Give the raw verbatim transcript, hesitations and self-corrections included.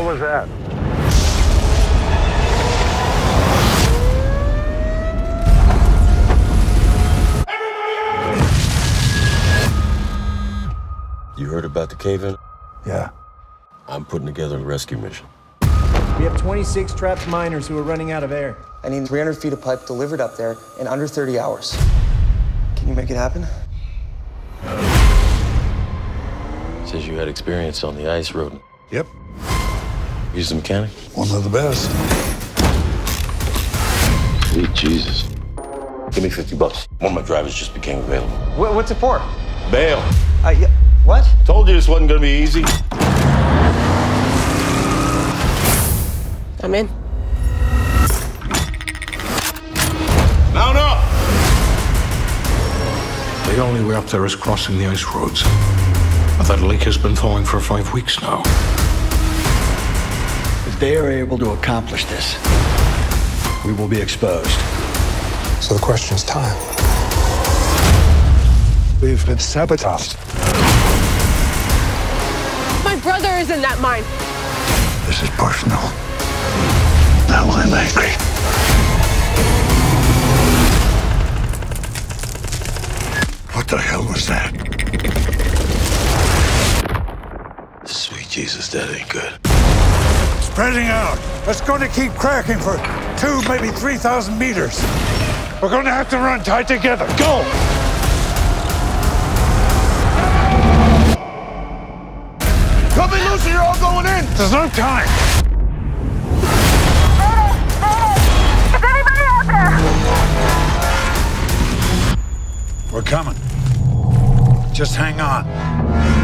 was that? You heard about the cave-in? Yeah. I'm putting together a rescue mission. We have twenty-six trapped miners who are running out of air. I need three hundred feet of pipe delivered up there in under thirty hours. Can you make it happen? Says you had experience on the ice road. Yep. He's a mechanic? One of the best. Sweet Jesus. Give me fifty bucks. One of my drivers just became available. Wh what's it for? Bail. Uh, yeah, what? Told you this wasn't gonna be easy. I'm in. Mount up! The only way up there is crossing the ice roads. But that lake has been thawing for five weeks now. If they are able to accomplish this, we will be exposed. So the question is time. We've been sabotaged. My brother is in that mine. This is personal. Now I'm angry. What the hell was that? Sweet Jesus, that ain't good. Spreading out. It's going to keep cracking for two, maybe three thousand meters. We're going to have to run tight together. Go! Cut me loose or you're all going in! There's no time. Is anybody out there? We're coming. Just hang on.